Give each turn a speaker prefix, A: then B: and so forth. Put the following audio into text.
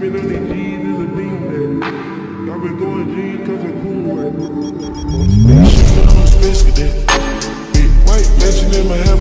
A: on these G's is a beanbag. I've been going G's cause I'm cool with it.